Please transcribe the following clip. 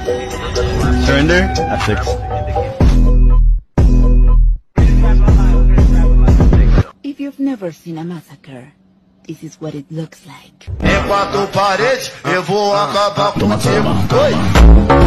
Surrender? F6. If you've never seen a massacre, this is what it looks like. Em quatro paredes, eu vou acabar contigo. Oi!